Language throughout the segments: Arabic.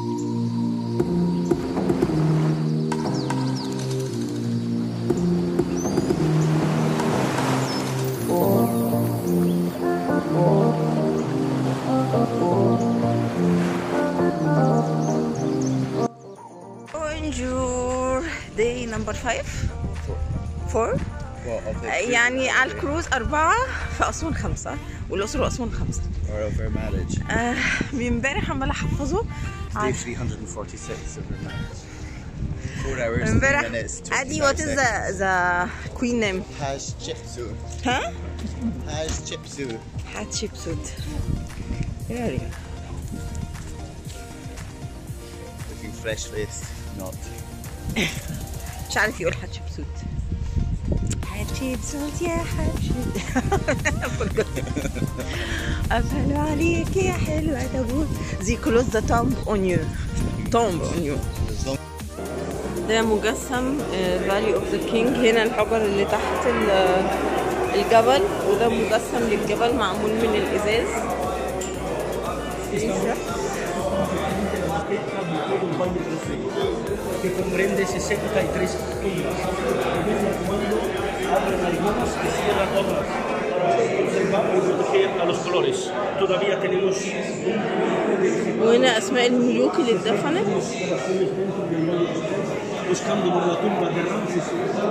Bonjour. Day number 5 4 يعني على الكروز 4 في أسوان 5 والأقصر وأسوان 5. من امبارح عمالة أحفظه. Day 346 of our marriage. 4 hours, 3 minutes, Adi, what is the queen name? Hatshepsut. Huh? Hatshepsut. Hatshepsut. Really? Looking fresh-faced, not. مش عارف يقول حتشبسوت. حتشبسوت يا حتشبسوت. قفلوا عليك يا حلوة تابوت. They close the tomb on you. Tomb on you. ده مجسم Valley of the King. هنا الحجر اللي تحت الجبل، وده مجسم للجبل معمول من الإزاز. que comprende 63 tumbas. Abre algunas que cierran otras para conservar y proteger a los colores. Todavía tenemos وهنا أسماء الملوك اللي اتدفنت. buscando por la tumba de Ramses.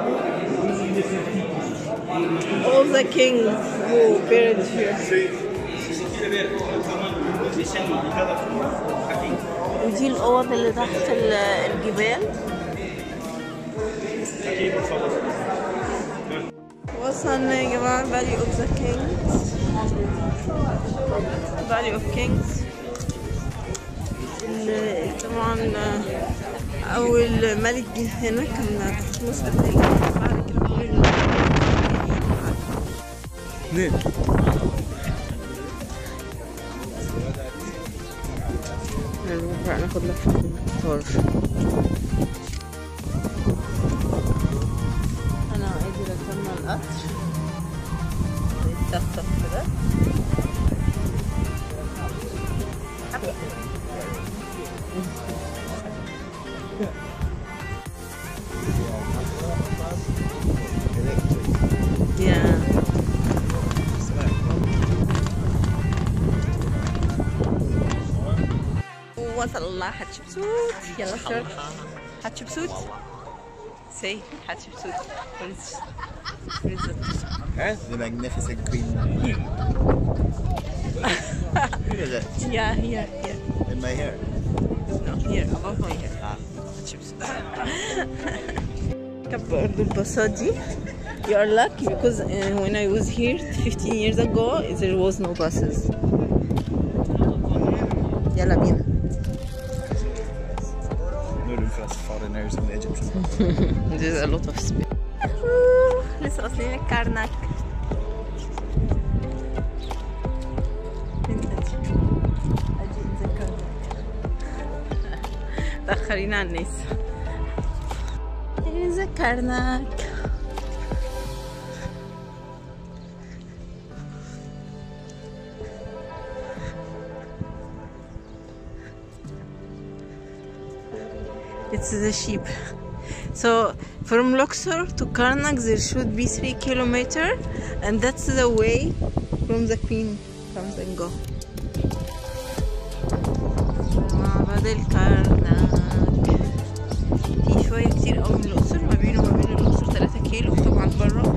All the kings who buried here. Si se quiere ver el tamaño del diseño de cada tumba, aquí. ودي الأوض اللي تحت الجبال. Aquí, por favor. وصلنا يا جماعة Valley of the Kings. Valley of Kings. طبعا أول ملك جه هنا كان تحتمس قبل بعد كده كل نروح ناخد لفة في القطار. أنا عايزة ركبنا القطر بيتدفق كده. وصلنا حتشبسوت. يلا شرط حتشبسوت. Say حتشبسوت. The magnificent queen. Where is it? Yeah, here. In my hair? No, here, above my hair. حتشبسوت. ركب برضه الباصات دي. You are lucky because when I was here 15 years ago there was no buses. يلا بينا. Foreigners in Egypt. There's a lot of space. لسه واصلين الكرنك. تأخرين عن الناس. الكرنك. It's the sheep. So from Luxor to Karnak there should be 3 kilometers, and that's the way from the Queen comes and go. معبد الكرنك. في شوية كتير قوي من الأقصر، ما بينه وما بين الأقصر 3 كيلو طبعا برا.